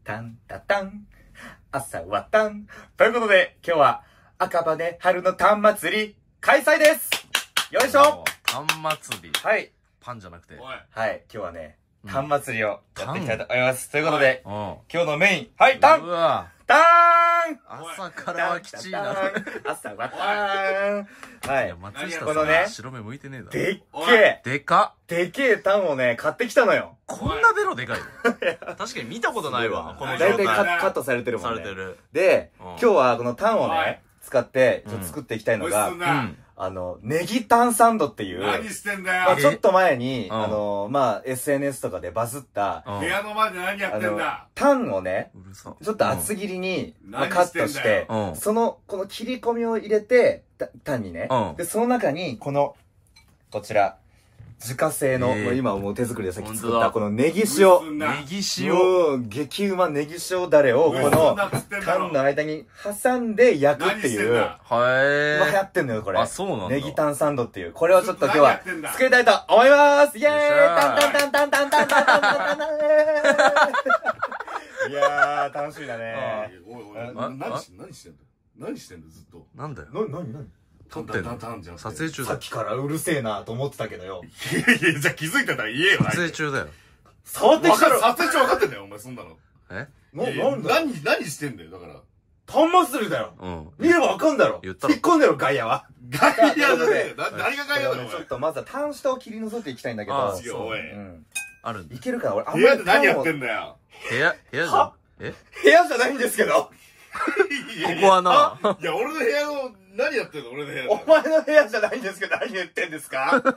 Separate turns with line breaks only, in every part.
タンタタン、朝はタン。ということで、今日は赤羽春のタン祭り開催です。よいしょ。
タン祭り。
はい。
パンじゃなくて。
はい、今日はね、タン祭りをやっていきたいと思います。ということで、
今
日のメイン、はい、タン
うわ
ターン
朝からはきちいな。
朝はターン。はい。
松下
このね
さん、白目向いてねえだろ。
でっけえ
でかっ。
でけえタンをね、買ってきたのよ。
こんなベロでかいの確かに見たことないわ、この状態。
だいたいカットされてるもんね。
されてる。
で、今日はこのタンをね、使って、ちょっと作っていきたいのが、ネギタンサンドっていう、
何してんだよ。
ちょっと前に、SNS とかでバズった、
部屋の前で何やってんだ。
タンをね、ちょっと厚切りにカットして、この切り込みを入れて、タンにね、で、その中に、こちら、自家製の、今もう手作りでさっき作ったこのネギ塩。
ネギ塩。
激うまネギ塩ダレをこのタンの間に挟んで焼くっていう。
は
今流行ってんのよ、これ。
あ、そうなんだ。
ネギタンサンドっていう。これをちょっと今日は作りたいと思いますイェーイタンタンタンタンタンタンタンタンタンタンタンいやー、楽しみだね。
おいおい、何してんだ何してんだずっと。
なんだよ。
何
撮ってんの撮影中だよ。
さっきからうるせえなと思ってたけどよ。
いやいや、じゃあ気づいてたら言えよ。
撮影中だよ。
触ってきたろ。
撮影中分かってんだよ、お前、そんなの。
何
してんだよ、だから。
タン祭りだよ。見ればわかんだろ。
言ったろ。
引っ込んでろ、ガイアは。
ガイアじゃねえよ。何がガイアだよ、
ちょっとまずはタン下を切り除いていきたいんだけど。
おい。
あるんだ。
いけるかな俺、
部屋で何やってんだよ。
部屋じゃえ
部屋じゃないんですけど。こ
こはな。
いや、俺の部屋の、何やってんの俺の部屋。
お前の部屋じゃないんですけど、何言ってんですかは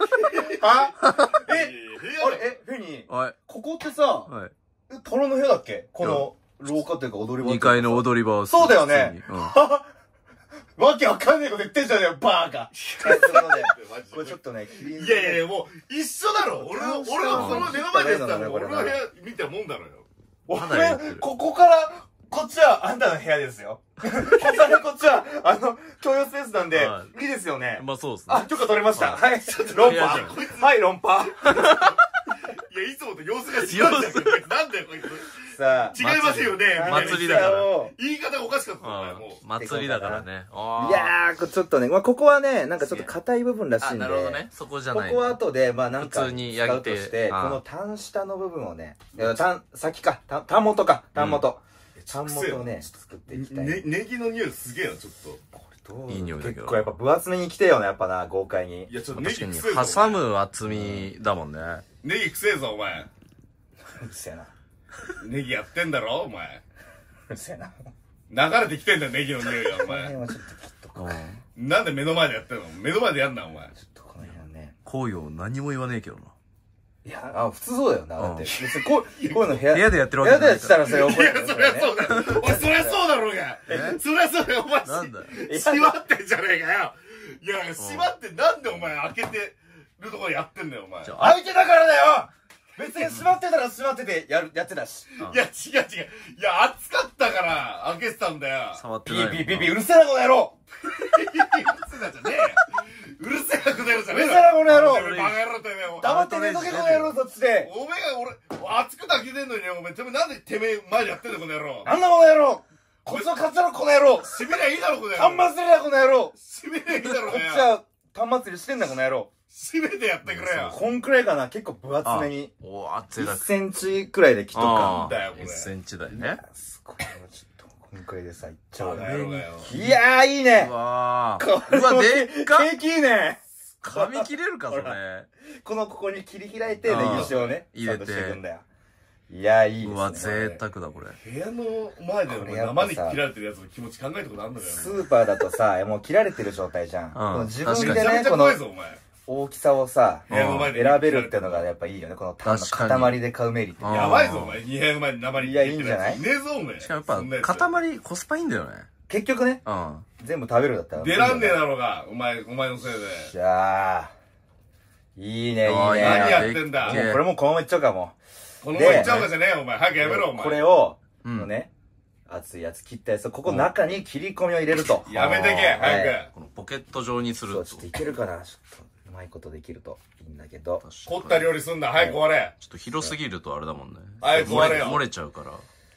フェニー、ここってさ、トロの部屋だっけこの廊下というか踊り場。
2階の踊り場。
そうだよね。わけわかんねえこと言ってんじゃねえよ、バーカ。これちょっとね、
いやいや、もう、一緒だろ。俺がこの目の前でやったら、俺の部屋見たもんだろよ。
俺、ここから、こっちはあんたの部屋ですよ。こっちは、共用スペースなんで、いいですよね。
まあそうですね。
あ、許可取れました。はい。論破。はい、論破。
いや、いつもと様子が違うじゃん。なんだよ、こいつ。さあ。違いますよね。
祭りだから。
言い方がおかしかったもん、もう。
祭りだからね。
いやー、ちょっとね、ここはね、なんかちょっと硬い部分らしいんで。
なるほどね。そこじゃない。
ここは後で、なんか、
普通に焼いて。
使うとして、このタン下の部分をね、先か、タン元か、タン元。タン元をね、作っていきたい。
ネギの匂いすげえな、ちょっと。
いい匂いだけど。
結構やっぱ分厚めに来てよね、やっぱな、豪快に。
いや、ちょっとネギ
挟む厚みだもんね。
ネギくせえぞ、お前。
うるせえな。
ネギやってんだろ、お前。
うるせえな。
流れてきてんだよ、ネギの匂いが、お前。なんで目の前でやってんの目の前でやんな、お前。
ちょっとこの辺ね。
こうよ、何も言わねえけどな。
いや、普通そうだよな。だって。別にこういうの部屋
でやってるわけ
じゃない。部屋でやってたらそれ怒る。
いや、そりゃそうだよ。お前、そりゃそうだろうが。そりゃそうだよ、お前。
なんだよ。
閉まってんじゃねえかよ。いや、閉まってなんでお前開けてるところやってんだよ、お前。
開いてたからだよ別に閉まってたら閉まっててやってたし。
いや、違う。いや、暑かったから開けてたんだよ。
触ってない。
ピー、うるせえな、この野郎
うるせえなじゃねえよ。うるせえな、この野郎じゃねえよ。
うるせえな、この野郎
バカ野郎てめえ。
黙って寝とけ、この野郎、そっちで。
おめえが俺、熱く抱けてんのに、お前、なんでてめえ前でやってんだ、この野郎。
なんだ、この野郎こっちの勝つだろ、この野郎
しびりゃいいだろ、この野郎。
タン祭りだ、この野郎
しびりゃいいだろ、
こっちは、タン祭りしてんだ、この野郎。
しめてやってくれよ。
こんくらいかな、結構分厚めに。
熱いだ。
1センチくらいで切っとくか。
だよ、これ。
1センチだよね。
これはちょっと、こんくらいでさ、いっちゃう
ね。
いやー、いいね
うわ
ー。うわ、でっかケーキいいね
噛み切れるか、それ。
ここに切り開いて、ネギ塩をね、
入れて。
いや、いいですね。
うわ、贅沢だ、これ。
部屋の前で生に切られてるやつの気持ち考えたことあるんだよね。
スーパーだとさ、もう切られてる状態じゃん。この自分でね、
この
大きさをさ、選べるっていうのがやっぱいいよね。このタンの塊で買うメリット。
やばいぞ、お前。2部屋の前に生に。
いや、いいんじゃない
ねえぞ、お前。
しかもやっぱ、塊コスパいいんだよね。
結局ね。全部食べるだったら。
出らんねえだろうが、お前のせいで。
じゃあ、いいね、いいね。
何やってんだ。
これもこのままいっちゃうかも。
このままいっちゃうかじゃねえよ、お前。早くやめろ、お前。
これを、ね、熱いやつ切ったやつを、ここ中に切り込みを入れると。
やめてけ、早く。
このポケット状にすると。
ちょっといけるかな、ちょっと。うまいことできるといいんだけど。
凝った料理すんだ、早く終われ。
ちょっと広すぎるとあれだもんね。
早く終われよ。
漏れちゃうから。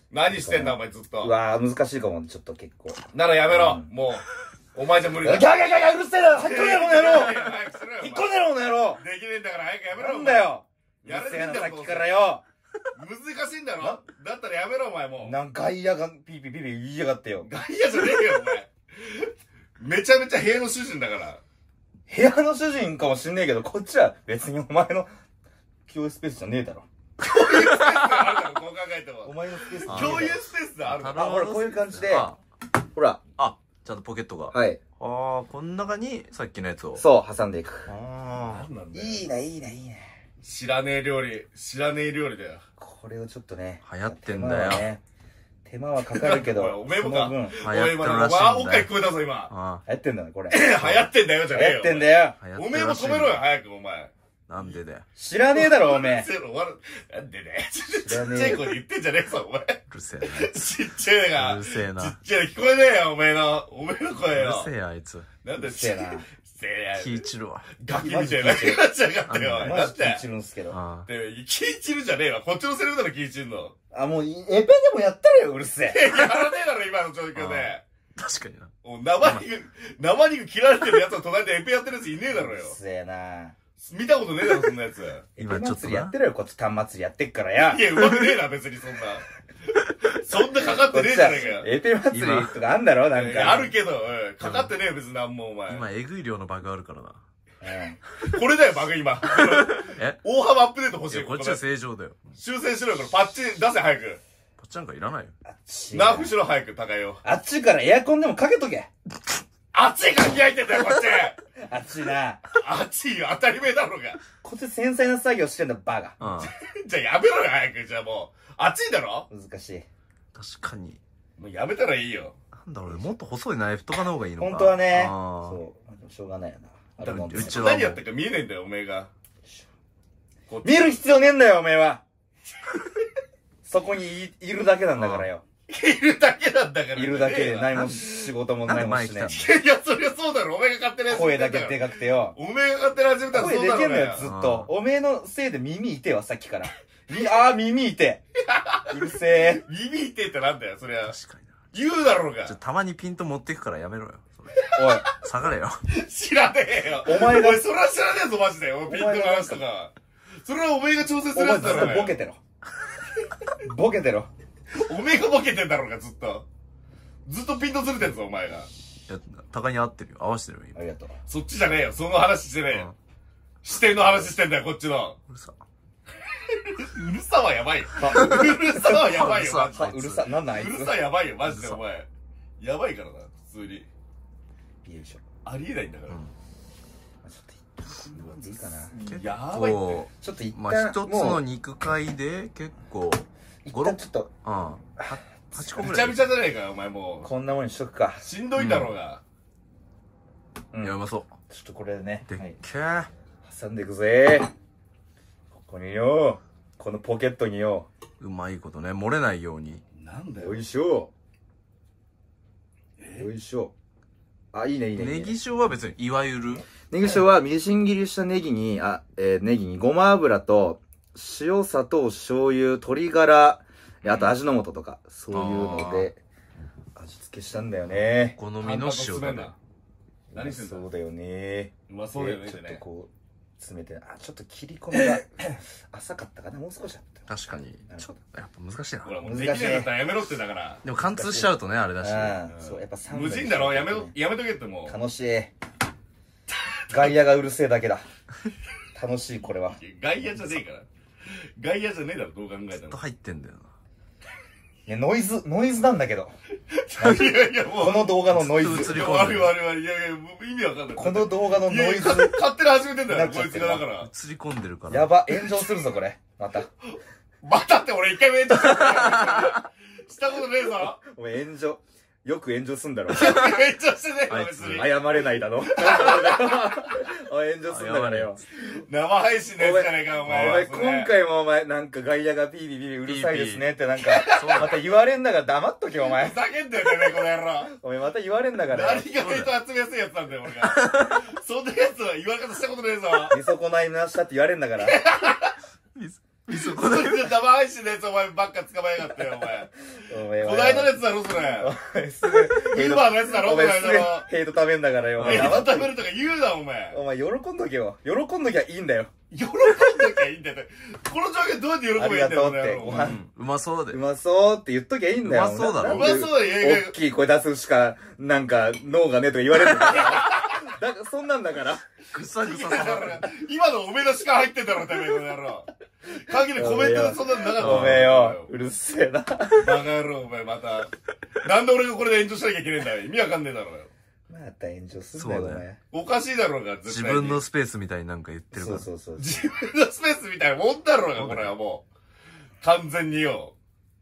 何してんだお前ずっと。
うわー、難しいかも、ちょっと結構。
ならやめろ、もう。お前じゃ無理だ。
ギャーギャーギャーギャーうるせえな、入っこねえこの野郎。
早くしろよ。
引っ込んでろこの野郎。
できねえんだから早くやめろ。
なんだよ。
やれ
うるせえな、
てんだろ。
さっきからよ。
難しいんだろ。だったらやめろお前もう。
なんか外野がピーピーピーピー言いやがってよ。
外野じゃねえよお前。めちゃめちゃ部屋の主人だから。
部屋の主人かもしんねえけど、こっちは別にお前の共有スペースじゃねえだろ。
共有スペースがあるだろ、こう考えても。
お前のスペース
共有スペースがあるだろ。
あ、ほら、こういう感じで。ほら。
あ、ちゃんとポケットが。
はい。
ああ、この中にさっきのやつを。
そう、挟んでいく。
ああ。
いいね、いいね、いいね。
知らねえ料理だよ。
これをちょっとね。
流行ってんだよ。
手間はかかるけど。
おめえもか。
流行ってるらしいんだよ。
おっぱい聞こえたぞ今。
流行ってんだね、これ。
流行ってんだよじゃねえよ。
流行ってんだよ。
おめえも止めろよ、早くお前。
なんでだよ。
知らねえだろ、おめえ。
なんでね。ちっちゃい声で言ってんじゃねえぞ、お前。
うるせえな。
ちっちゃいが。
うるせえな。
ちっちゃい聞こえねえよ、おめえの声よ。
うるせえよ、あいつ。
なんでちっちゃいな。
気い散るわ。
ガキみたいななっちゃがったよ。
マジ気い散るんすけど。
気い散るじゃねえわ。こっちのセリフだろ、気い散るの。
あ、もう、エペでもやったらよ、うるせえ。
やらねえだろ、今の状況で。
確かにな。
生肉切られてるやつの隣でエペやってるやついねえだろよ。
うるせえな。
見たことねえだろ、そんなやつ。
今ちょっとやってるよ、こっちタン祭りやってっからや。
いや、うまくねえな、別にそんな。そんなかかってねえじゃねえかよ。
エペ祭りとかあんだろ、なんか。
あるけど、かかってねえよ、別になんも、お前。
今、えぐい量のバグあるからな。
これだよ、バグ今。大幅アップデート欲しい。
こっちは正常だよ。
修正しろよ、これ。パッチ出せ、早く。
パッチなんかいらないよ。
ナーフしろ、早く、高いよ。
あっちからエアコンでもかけとけ。
暑いから開いてんだよ、こっち。
暑いな。
暑いよ、当たり前だろうが。
こっち繊細な作業してんだ、バカ。
じゃあやめろよ、早く。じゃあもう。暑いんだろ？
難しい。
確かに。
もうやめたらいいよ。
なんだろう、もっと細いナイフとかの方がいいのか。
本当はね。そう。しょうがないよな。
うちは何やったか見えねえんだよ、おめえが。
見る必要ねえんだよ、おめえは。そこにいるだけなんだからよ。
いるだけなんだから。
いるだけで何も仕事も何もしね
え。いや、そりゃそうだろ。おめえが勝手なやつ。
声だけでかくてよ。
おめえが勝手な始めたらそうだろ。
声でけんのよ、ずっと。おめえのせいで耳痛えわ、さっきから。耳痛え。うるせえ。
耳痛えってなんだよ、そりゃ。
確かにな。
言うだろうが。
たまにピント持っていくからやめろよ。
おい。
下がれよ。
知らねえよ。
お前が。
おい、それは知らねえぞ、マジで。ピントの話とか。それはおめえが調整するやつだろ。
お前ボケてろ。ボケてろ。
おめえがボケてんだろうが、ずっと。ずっとピントずれてんぞ、お前が。い
や、高に合ってるよ。合わせてるよ、
ありがとう。
そっちじゃねえよ。その話してねえよ。視点の話してんだよ、こっちの。
うるさ。
うるさはやばいよ。うるさはやばいよ、マジで。
うるさ、なんなんあいつ。
うるさやばいよ、マジで、お前。やばいからな、普通に。
よいしょ。
ありえないんだから。
いいかな。
やばいって。
ちょっと一旦。
まあ、一つの肉塊で結構、
一旦ちょっと。
8個ぐらい。
びちゃびちゃじゃねえかよ、お前もう。
こんなもんにしとくか。
しんどいんだろうが。
いや、うまそう。
ちょっとこれでね。
でっけー。
挟んでいくぜ。ここによ。このポケットによ。
うまいことね、漏れないように。
なんだよ。
よいしょ。よいしょ。あ、いいね、いいね。
ネギ塩は別に、いわゆる
ネギ塩はみじん切りしたネギに、ネギにごま油と、塩、砂糖、醤油、鶏ガラ、あと味の素とか、そういうので、味付けしたんだよね。
好みの塩だね。
何してんだ
そうだよね。
うまそうだよね。
ちょっとこう、詰めて、ちょっと切り込みが浅かったかな、もう少しだった。
確かに。ちょっと、やっぱ難しいな。
ほら、もうできないんだったらやめろってだから。
でも貫通しちゃうとね、あれだし。
そう、やっぱ
無人だろ、やめとけってもう。
楽しい。外野がうるせえだけだ。楽しい、これは。
外野じゃねえから。外野じゃねえだろ、どう考えたら。
ずっと入ってんだよな。
いや、ノイズなんだけど。
いやいや、もう。
この動画のノイズ。
映り込んでる。
悪い。いやいや、意味わかんない。
この動画のノイズ。
勝手に始めてんだよ、こいつがだから。
映り込んでるから。
やば、炎上するぞ、これ。また。
またって俺一回も炎上したことねえぞ。
お前よく炎上すんだろ。
炎上してねえよ、別に。
謝れないだろ。おい、炎上すんだからよ。
生配信のやつじゃねえか、お前。
今回もお前、なんか外野がピーピーピーうるさいですねってなんか、また言われんだから黙っとけよ、お前。
ふざけんだよ、てめえ、この野郎。
お前また言われんだから。
何がヘイト集めやすいやつなんだよ、俺が。そんなやつは言われ方したことねえぞ。
見損ないなしたって言われんだから。
見そこで。
生配信のやつお前ばっか捕まえやがってよ、お前。こないだのやつだろ、それ。
すぐ、
ウーバーのやつだろ、
お前すぐ
こないだの。
ヘイト食べんだからよ。
ヘイト食べるとか言うな、お前。
お前喜んどけよ。喜んどきゃいいんだよ。
喜んどきゃいいんだよ。この状況どうやって喜べばいいんだよ、
ありがとうって
この野郎
うまそうで。
うまそうって言っときゃいいんだよ。
うまそうだろ
うまそうだよ、
大きい声出すしか、なんか、脳がねとか言われるんだから。だから、そんなんだから。
ぐさぐささまる。
今のおめのしか入ってんだろ、てめえ、この野郎。限りコメントでそんなのなかった。
おめえよ。うるせえな。
バカ野郎、お前、また。なんで俺がこれで炎上しなきゃいけねえんだよ。意味わかんねえだろうよ。
また炎上すんだよ、お前。
おかしいだろうが、
自分のスペースみたいになんか言ってるから。
そうそうそう。
自分のスペースみたいなもんだろうが、これはもう。完全によ。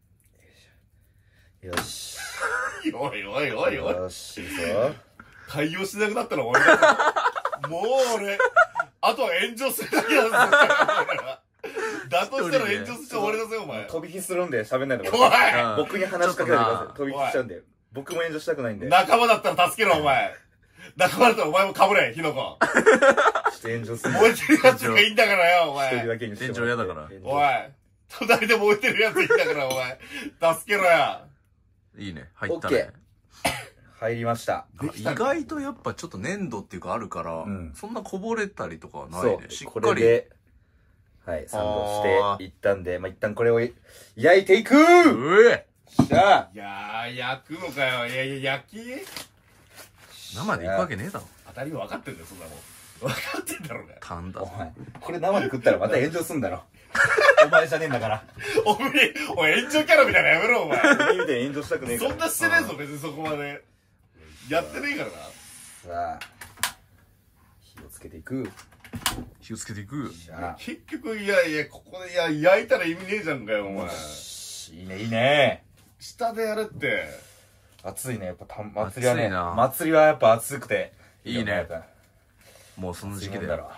よし。
おいおいおいおい。
よし、いいぞ。
対応しなくなったら俺だぞ。もう俺、あとは炎上するだけなんですよ。だとしたら炎上して終わりだぜ、お前。
飛び火するんで喋んないで
おい
僕に話しかけないでください。飛び火しちゃうんで。僕も炎上したくないんで。
仲間だったら助けろ、お前。仲間だったらお前もかぶれ、火の粉。
ちょっと炎上する。
燃えてるやつがいいんだからよ、お前。
一人だけにして
炎上嫌だから
おい。隣で燃えてるやついいんだから、お前。助けろや。
いいね。入ったね。
入りました。
意外とやっぱちょっと粘土っていうかあるから、そんなこぼれたりとかはないね。しっかり。
これで、はい、サンドしていったんで、まあ、一旦これを焼いていくしゃあ
いやー、焼くのかよ。いやいや、焼き
生で行くわけねえだろ。
当たり分かってんだよ、そんなもん。分かってんだろうが。
たんだ。
お前、これ生で食ったらまた炎上すんだろ。お前じゃねえんだから。
お前、おい、炎上キャラみたいなのやめろ、お前。
見て炎上したくねえから。
そんなしてねえぞ、別にそこまで。やってねえからな。
さあ、火をつけていく。
気をつけていく。
結局、いやいや、ここで、いや、焼いたら意味ねえじゃんかよ、お前。
いいね、いいね。
下でやるって。
暑いね、やっぱ祭りはね。祭りはやっぱ暑くて。
いいね。もうその時期だよ。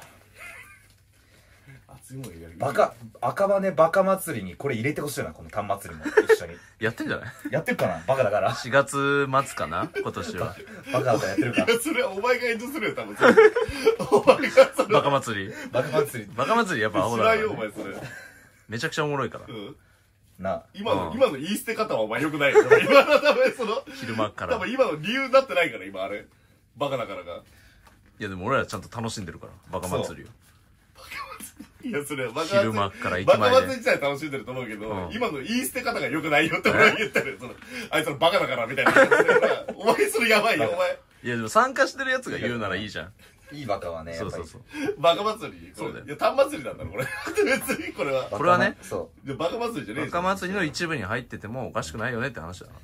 熱いもんやる。
赤羽バカ祭りにこれ入れてほしいな、このタン祭りも一緒に。
やってんじゃない？
やってるかな、バカだから。
4月末かな今年は。
バカだからやってるか。
いや、それはお前が炎上するよ、多分。お前がそれ。
バカ祭り。
バカ祭り。
バカ祭りやっぱアホだから。
知らんよ、お前それ。
めちゃくちゃおもろいから。
な、今の言い捨て方はお前良くないよ。今の多分その、
昼間から。
多分今の理由になってないから、今あれ。バカだからが。
いやでも俺らちゃんと楽しんでるから、バカ祭りを。
いや、それはバカ
昼間から駅前で。
バカ祭り自体楽しんでると思うけど、今の言い捨て方が良くないよって俺は言ってる。その、あいつらバカだからみたいな感じで。お前それやばいよ、お前。
いやでも参加してるやつが言うならいいじゃん。
いいバカはね。
そうそうそう。
バカ祭り
そうだよ。
いや、単祭りなんだろ、これ。別にこれは。
これはね、
そう。
バカ祭りじゃねえ
バカ祭りの一部に入っててもおかしくないよねって話だな。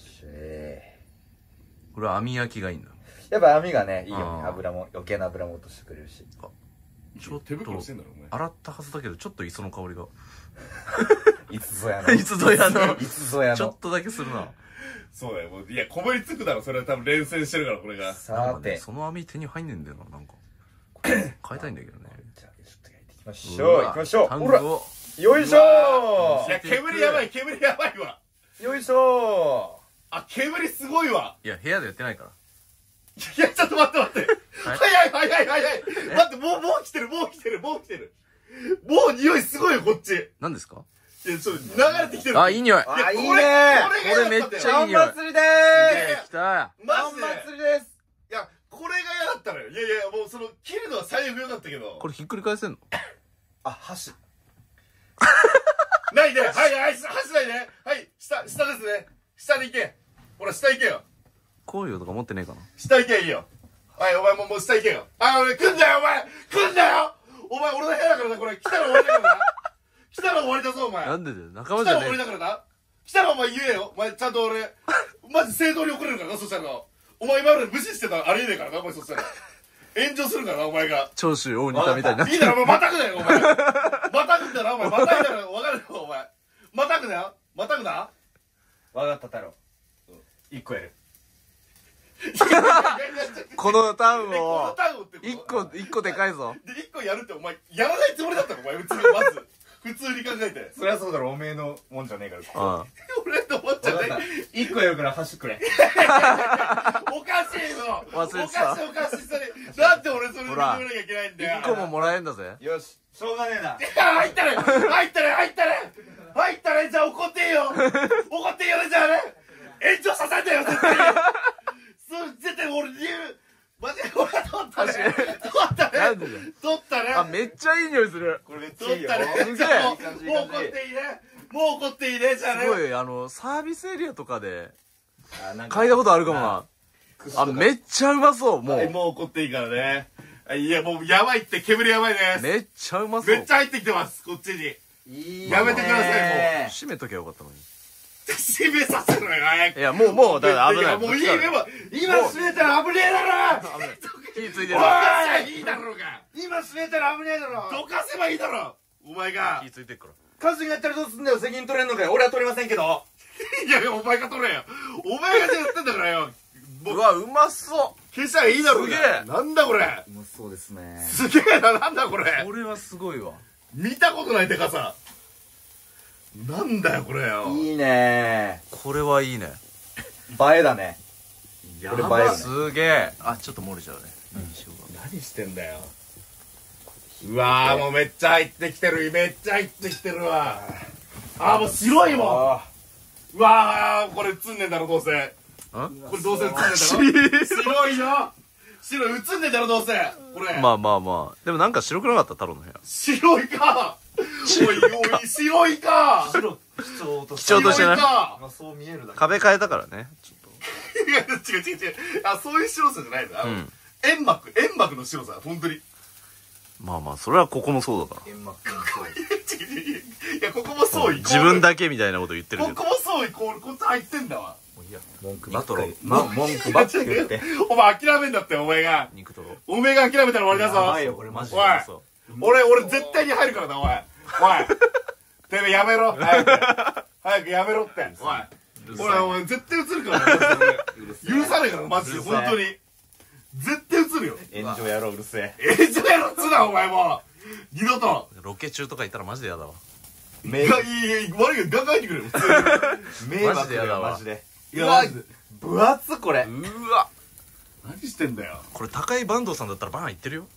これは網焼きがいいんだ。
やっぱ網がね、いいよね。油も、余計な油も落としてくれるし。
ちょっと手袋してんだろ、お前。
洗ったはずだけど、ちょっと磯の香りが。
いつぞやの。
いつぞやの。
いつぞやの。
ちょっとだけするな。
そうだよ。いや、こぼりつくだろ、それは多分連戦してるから、これが。
さて。
その網手に入んねんだよな、なんか。変えたいんだけどね。
じゃあ、ちょっと焼いていきましょう。行きましょう。
ほら。よ
いしょー。
いや、煙やばい、煙やばいわ。
よいしょ
ー。あ、煙すごいわ。
いや、部屋でやってないから。
いや、ちょっと待って待って。早い早い早い。待って、もう来てる、もう来てる、もう来てる。もう匂いすごいよ、こっち。
何ですか？
いや、ちょっと流れてきてる。
あ、いい匂い。
あ、いいね
これめっちゃいい匂い。
タン祭りでーす。
来た。
マジで。
タン祭りです。
いや、これが嫌だったのよ。いやいや、もうその、切るのは最悪良かったけど。
これひっくり返せんの？
あ、箸。
ないで。はい、はい、箸ないで。はい、下ですね。下で行け。ほら、下行けよ。
こういうとか持ってねえかな。
下行けいいよ。はい、お前もう下行けよ。あ、俺来んだよ、お前来んだよお前、俺の部屋だからな、これ。来たら終わりだからな。来たら終わりだぞ、お前。
なんでだよ、仲間じゃねえ。
来たら終わりだからな。来たらお前言えよ。お前、ちゃんと俺、マジ正当に怒れるからな、そしたらな。お前今まで無視してたらありえねえからな、お前そしたら。炎上するからな、お前が。
長州大仁田みたいになって
いいだろ、お前、またぐなよ、お前。またぐんだな、お前。またいだら分かるよ、お前。またぐなよ。またぐな。
わかった、太郎。一個やる。
このタウンを
このタウンって
一個でかいぞ。
で、一個やるってお前、やらないつもりだったのお前、普通に、まず。普通に考えて。
そりゃそうだろ、おめえのもんじゃねえから。
俺と思っちゃない。
一個やるから箸くれ。
おかしいぞ。
忘れてた。
おかしい、それ。 なんで俺それで認めなきゃいけないんだよ。
1個ももらえんだぜ。
よし、しょうがねえな。
入ったね入ったね入ったね入ったねじゃあ怒っていいよ怒っていいよねじゃあね炎上させんだよ絶対に絶対俺理由マジで俺取ったね取ったね
なんでだよ。
取ったね
あ、めっちゃいい匂いする。
これめっちゃいいよ。
取ったね
すげえ
じゃあもう怒っていいねもう怒っていいねじゃあね
すごい、サービスエリアとかで、
なんか
嗅いだことあるかもな。あ、めっちゃうまそう、もう。
もう怒っていいからねいやもうやばいって煙やばいです
めっちゃうまそう。
めっちゃ入ってきてますこっちに
いい
やめてくださいもう
閉めときゃよかったのに。
閉めさせろよ早く
いや、もう、だから危ない。
もういい今閉めたら危ねえだろ
火ついてる。
おいいいだろうが
今閉めたら危ねえだろ。
どかせばいいだろお前が
火ついてるから。
火事がやったらどうすんだよ。責任取れんのかよ。俺は取りませんけど。
いやいやお前が取れよお前がやってんだからよ
うわ、うまそ
消したらいいだろうが
すげえ
なんだこれ
うまそうですね。
すげえななんだこれ
う。これはすごいわ。
見たことないでかさなんだよこれよ
いいね
これはいいね。
映えだね。
や
これ映えるね。
すげえ。あ、ちょっと漏れちゃうね。
何してんだようわーもうめっちゃ入ってきてるめっちゃ入ってきてるわあーもう白いもんうわーこれ映んねえだろどうせこれどうせ映んねえだろ白いよ白い映んねえだろどうせこれ
まあまあまあ。でもなんか白くなかった太郎の部屋。
白いかおいおい白いか
白、貴重と
貴重としてね
白いか
まあそう見えるだけ。
壁変えたからね。ちょっ
いや違うあそういう白さじゃないの煙幕の白さ本当に
と。まあまあ、それはここもそうだから。
煙幕もそう。
いやここもそう
自分だけみたいなこと言ってるけど。
ここもそうイコールこっち入ってんだわ
もういいや。文句
バトロ
文句ばっか言って。
お前諦めんだってお前が
肉トロ。
お前が諦めたら終わりだぞ
やばいよこれマジで。
おい
そ
俺絶対に入るからなおいてめえやめろ早くやめろっておいお前絶対映るからな許さねえからマジで本当に絶対映るよ
炎上やろう、うるせえ。
じゃやろっつうなお前もう二度と
ロケ中とかいたらマジでやだわ。
いや悪いけどガンガン入ってくれよ普通に
迷惑
マジでやだわ
マジで。
いやマジで
分厚これ。
うわ。
何してんだよ
これ高い坂東さんだったらバン行ってるよ。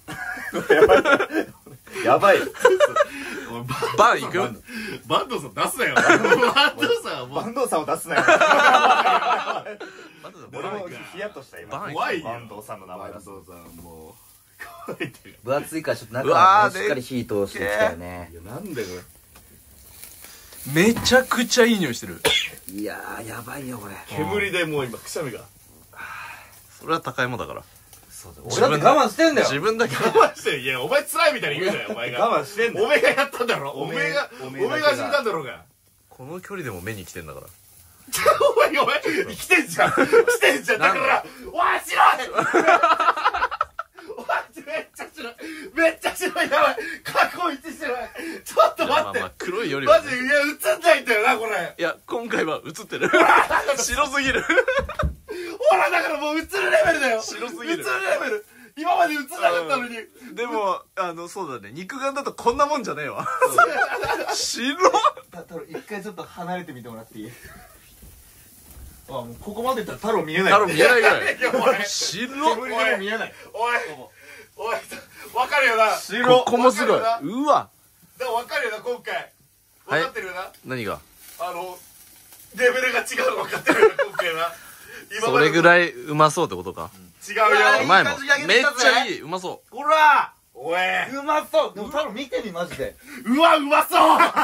やばい。
お前
バン行く？
バンドさん出すなよバンドさんはもう
坂東さんを出すなよ。
バンドさんバン行く。
俺もヒヤッとした今。
バン
怖いよ
坂東さんの名前だ。
バンドさんもう怖いってる
分厚いからちょっと中
うわ
は
ー
しっかり火通していきたいよね
い。やなんだよこ
めちゃくちゃいい匂いしてる。
いやー、やばいよこれ。
れ煙でもう今くしゃみが
それは高いもんだから。
俺だって我慢してんだよ。
自分だけ。
我慢していやお前辛いみたいに言うなよお前が
我慢してんだよ。
おめえがやったんだろおめえが死んだんだろうが
この距離でも目に来てんだから。
お前来てんじゃん来てんじゃんだからおい白いおいめっちゃ白いめっちゃ白いやばい過去一白いちょっと待って
まあまあ黒いよりはね。
マジいや映んないんだよなこれ
いや、今回は映ってる。白すぎる。
ほらだからもう映るレベルだよ
白すぎる
映るレベル今まで映んなかったのに
でも、そうだね。肉眼だとこんなもんじゃねえわ。白っ。
太郎一回ちょっと離れてみてもらっていい？あ、もうここまでいったら太郎見えない。
太郎見えないぐらい。
いやお前
白っ。
煙でも見えない。
おい分かるよな
ここもすごい。
わかるよな
うわ。
でも分かるよな今回分かってるよな
何が？
レベルが違うの分かってるよな今回な
それぐらいうまそうってことか。
違うよ
うまいもん。
いい感じに焼け
めっ
てきたぜ
ちゃいい。うまそ
ほら
おいう
まそう。でも太郎見てみマジで。
うわうまそう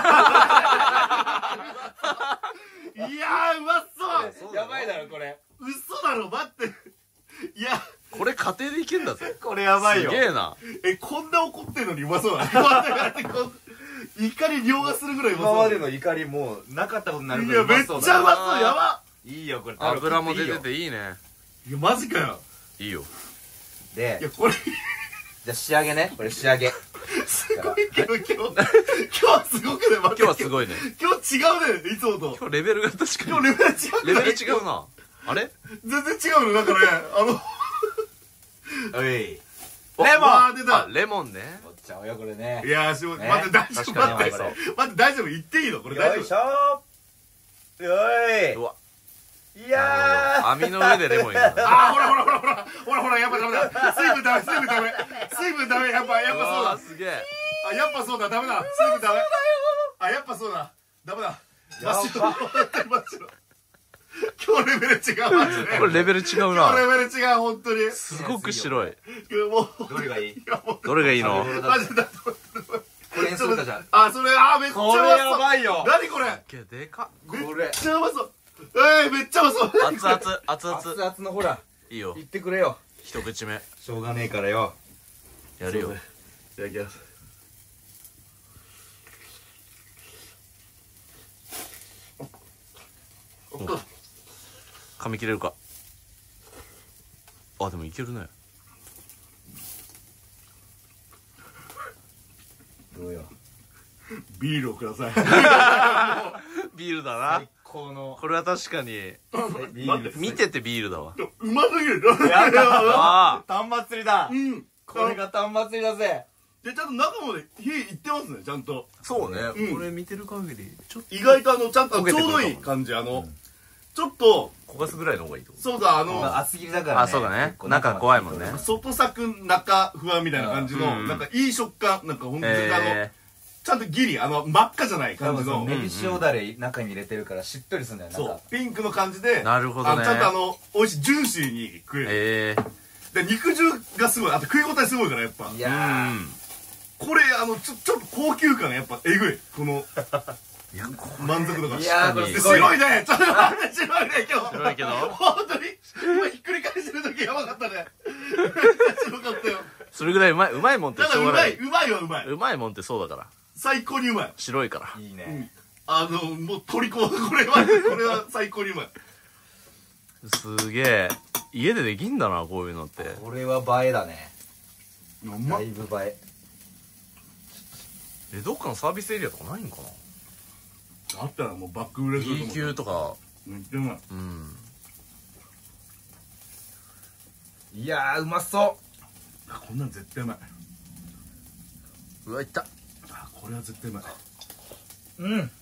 いやーうまそう
う。
やばいだろこれ。
嘘だろ待っていや
これ家庭でいけんだぜ。
これやばい
す
よ。
げえな。
こんな怒ってんのにうまそうだ怒り凌駕するぐらいうまそう
今までの怒りもうなかったことになる
い
ぐら
やめっちゃうまそうやば
いいよこれ。
油も出て
て。
ていいね。
いやマジかよ
いいよ。
で
いやこれ
じゃあ仕上げね。これ仕上げ。
すごいけど今日すごくね
今日はすごいね。
今日違うねいつもと
今日レベルが確かに。
今日レベル違う
レベル違うな。あれ？
全然違うのなんかね
おい。
レモン出た
レモンね。
取っちゃおうよこれね。
いやー
ね
待って大丈夫
確かに
待って
うまい
待って大丈夫言っていいのこれ大丈
よいしょー。よ
うわ。
い。いや
網の上でレモンいる。
あー、ほらほらほらほらほらほら、やっぱダメだ。水分ダメ、水分ダメ。水分ダメ、やっぱそうだ。
すげえ。
あ、やっぱそうだ、ダメだ。水分ダメ。あ、やっぱそうだ。ダメだ。真っ白。真っ白。今日レベル違う、マジで。
これレベル違う
今日
な。
レベル違う、本当に。
すごく白い。
もう、
どれがいい？
どれがいいの？
マジだ。
これにするかじゃん。
あ、それ、あ、めっちゃうまそう。
これやばいよ。
何これ？
でかっ。
めっちゃうまそう。めっちゃうまそう。
熱々、熱々。
熱々のほら。
いいよ。
言ってくれよ。
一口目。
しょうがねえからよ。
やるよ。
いただきます。
噛み切れるか。あ、でもいけるね。
どうよ。
ビールをください。
ビールだな。
最高の。
これは確かに、
ビール。
見ててビールだわ。
うますぎる。
やった
あ
タン祭りだ。
うん。
これがタン祭りだぜ。
で、ちゃんと中まで火いってますね、ちゃんと。
そうね。
うん
これ見てる限り、ちょっと。
意外とちゃんとちょう
焦げてくるかも
どいい感じ。ちょっと、
焦がすぐらいの方がいいと。
そうだ、
厚切りだからね。
あ、そうだね。中怖いもんね。
外サク中ふわみたいな感じの、
うん
なんかいい食感、なんかほんとにちゃんとギリ、真っ赤じゃない感じの。
ネギ塩だれ中に入れてるからしっとりするんだよね。
そう、ピンクの感じで、
なるほどね
ちゃんと美味しい、ジューシーに食える。で、肉汁がすごい、あと食い応えすごいから、やっぱ。
いや
これ、ちょっと高級感やっぱえぐい。この、満足度が。
いやー、これすごい。
白いね。ちょっと待って、白いね、今日。
白いけど
本当に、今ひっくり返してる時やばかったね。めっちゃ白かったよ。
それぐらいうまいもんって
ただうまい、
しょうがない。
うまいはうまい。
うまいもんってそうだから。
最高にうまい。
白いから。
いいね。
もう虜、これは最高にうまい。
すげえ。家でできんだな、こういうのって。
これは映えだね。だいぶ映え。
どっかのサービスエリアとかないんかな？
あったらもうバック売れすると
B
思う。
級とか。
めっちゃうまい。
うん。
いやー、うまそ
こんなん絶対うまい。
うわ、いった。
これは絶対うまい。
うん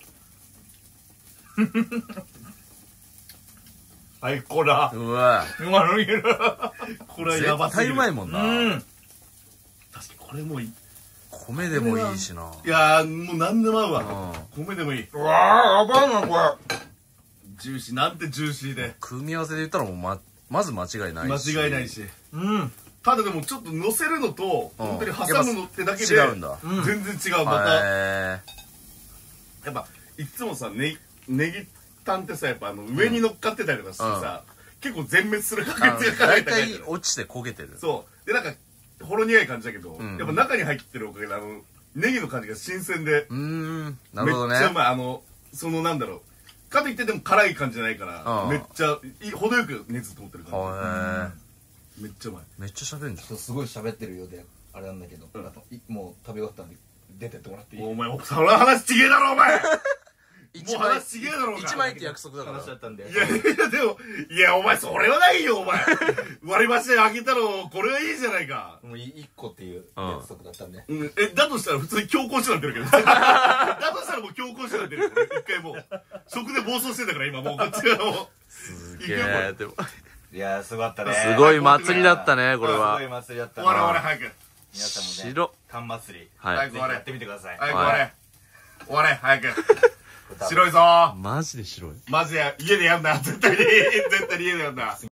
最高だ。
うわ。
うますぎる
これはやばすぎる。
絶対うまいもんな。
確かにこれもいい。
米でもいいしな。
いやー、もう何でも合うわ。米でもいい。
うわー、やばいな、これ。
ジューシー、なんてジューシーで。
組み合わせで言ったらもうまず間違いないし。
間違いないし。
うん
ただでもちょっと乗せるのと、本当に挟むのってだけで、
違うんだ。
全然違う。また、
へ
やっぱ、いつもさ、ネギタンってさ、やっぱ上に乗っかってたりとかしてさ、結構全滅する確率がかなり高い。
大体落ちて焦げてる。
そう。で、なんか、ほろ苦い感じだけど、やっぱ中に入ってるおかげで、ネギの感じが新鮮で、
なるほどね。
めっちゃうまい。なんだろう。かといってでも辛い感じじゃないから、めっちゃ、程よく熱通ってる感じ。めっちゃうまい。
めっちゃ喋んじゃん。
すごい喋ってるようであれなんだけど、もう食べ終わったんで出てってもらっていい？
お前、その話ちげえだろ、お前。もう
枚
話ちげえだろ、お前。
1枚って約束だから。
話だったんで。
いや、でも、いや、お前、それはないよ、お前。割り箸で開けたの、これはいいじゃないか。
もう1個っていう約束だったんで。
だとしたら普通に強行手段出るけど。だとしたらもう強行手段出るよ。一回もう。食で暴走してたから、今もう、こっちがもう。
すげえ。でも。
いやー、すごかったね。
すごい祭りだったね、これは。
すごい祭りだったね。
終われ、早く。
皆さんもね、
白。
タン祭り。
はい。
ぜひやってみてください。
早く終われ。終われ、早く。白いぞー。
マジで白い。
マジで家でやんな。絶対に家でやんな。